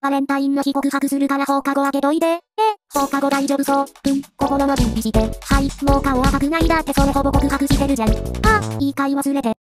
バレンタインの日告白するから放課後開けといて。放課後大丈夫そう。心の準備して。はい、もう顔赤くないだってそれほぼ告白してるじゃん。いいかい忘れて。